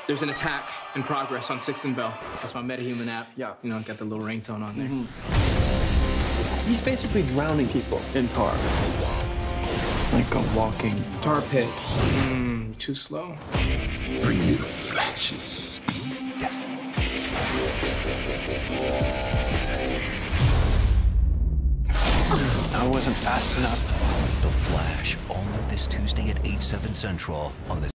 There's an attack in progress on 6th and Bell. That's my MetaHuman app. Yeah. You know, got the little ringtone on there. He's basically drowning people in tar. Like a walking tar pit. Too slow. Bring me the Flash's speed. I wasn't fast enough. The Flash, all new this Tuesday at 8/7 Central on the